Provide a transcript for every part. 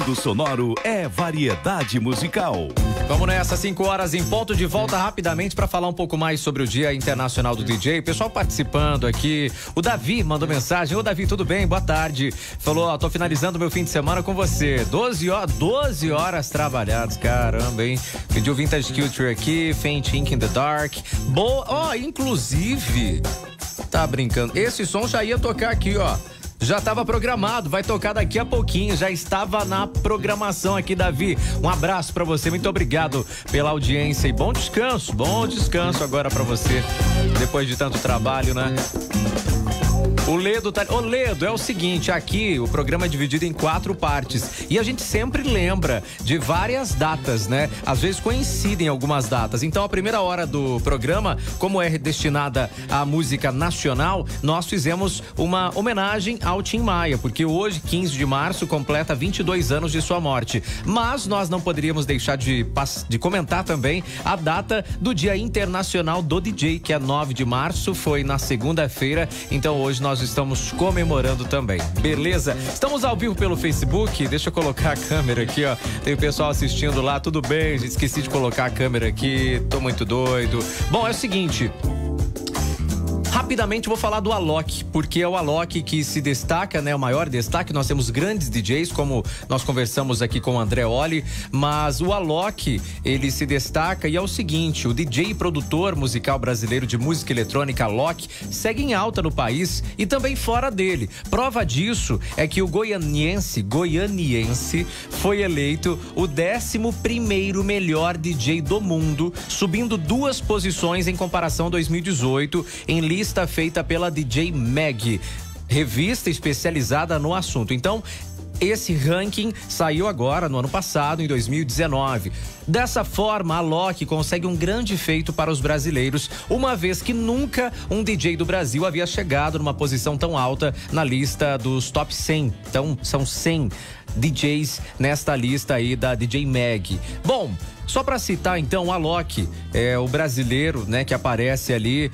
Mundo Sonoro é variedade musical. Vamos nessa, 5 horas em ponto, de volta rapidamente para falar um pouco mais sobre o Dia Internacional do DJ. Pessoal participando aqui. O Davi mandou mensagem. Ô Davi, tudo bem? Boa tarde. Falou, ó, tô finalizando meu fim de semana com você. 12 horas trabalhadas, caramba, hein? Pediu Vintage Culture aqui, Faint Ink in the Dark. Boa, ó, inclusive, tá brincando. Esse som já ia tocar aqui, ó. Já estava programado, vai tocar daqui a pouquinho, já estava na programação aqui, Davi. Um abraço para você, muito obrigado pela audiência e bom descanso agora para você, depois de tanto trabalho, né? O Ledo tá... Ô Ledo, é o seguinte, aqui o programa é dividido em 4 partes e a gente sempre lembra de várias datas, né? Às vezes coincidem algumas datas. Então a primeira hora do programa, como é destinada à música nacional, nós fizemos uma homenagem ao Tim Maia, porque hoje, 15 de março, completa 22 anos de sua morte. Mas nós não poderíamos deixar de comentar também a data do Dia Internacional do DJ, que é 9 de março, foi na segunda-feira. Então hoje nós estamos comemorando também, beleza? Estamos ao vivo pelo Facebook, deixa eu colocar a câmera aqui, ó. Tem o pessoal assistindo lá, tudo bem, gente? Esqueci de colocar a câmera aqui, tô muito doido. Bom, é o seguinte... Rapidamente vou falar do Alok, porque é o Alok que se destaca, né? O maior destaque. Nós temos grandes DJs, como nós conversamos aqui com o André Olli, mas o Alok, ele se destaca e é o seguinte, o DJ e produtor musical brasileiro de música eletrônica Alok segue em alta no país e também fora dele. Prova disso é que o goianiense foi eleito o 11º melhor DJ do mundo, subindo 2 posições em comparação a 2018 em lista feita pela DJ Mag, revista especializada no assunto. Então, esse ranking saiu agora no ano passado, em 2019. Dessa forma, a Alok consegue um grande feito para os brasileiros, uma vez que nunca um DJ do Brasil havia chegado numa posição tão alta na lista dos top 100. Então, são 100 DJs nesta lista aí da DJ Mag. Bom, só para citar então, o Alok é o brasileiro, né, que aparece ali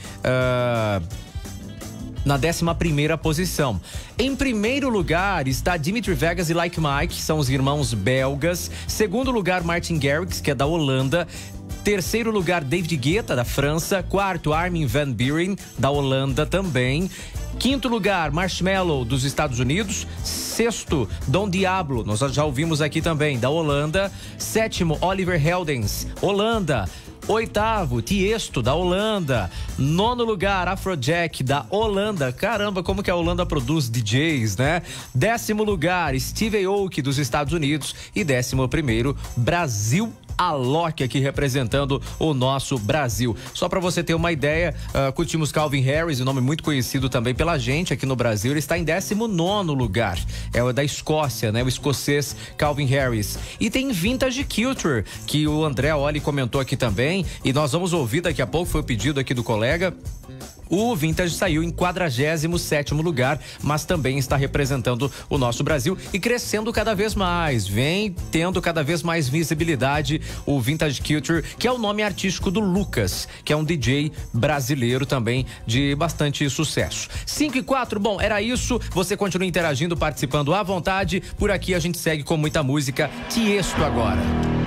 na 11ª posição. Em primeiro lugar está Dimitri Vegas e Like Mike, são os irmãos belgas. Segundo lugar, Martin Garrix, que é da Holanda. Terceiro lugar, David Guetta, da França. Quarto, Armin van Buuren, da Holanda também. Quinto lugar, Marshmello, dos Estados Unidos. Sexto, Don Diablo, nós já ouvimos aqui também, da Holanda. Sétimo, Oliver Heldens, Holanda. Oitavo, Tiesto, da Holanda. Nono lugar, Afrojack, da Holanda. Caramba, como que a Holanda produz DJs, né? 10º lugar, Steve Aoki, dos Estados Unidos. E 11º, Brasil, Alok, aqui representando o nosso Brasil. Só para você ter uma ideia, curtimos Calvin Harris, um nome muito conhecido também pela gente aqui no Brasil. Ele está em 19º lugar. É o da Escócia, né? O escocês Calvin Harris. E tem Vintage Culture, que o André Olli comentou aqui também. E nós vamos ouvir daqui a pouco, foi o pedido aqui do colega. O Vintage saiu em 47º lugar, mas também está representando o nosso Brasil e crescendo cada vez mais. Vem tendo cada vez mais visibilidade o Vintage Culture, que é o nome artístico do Lucas, que é um DJ brasileiro também de bastante sucesso. 5:04, bom, era isso. Você continua interagindo, participando à vontade. Por aqui a gente segue com muita música. Tiesto agora.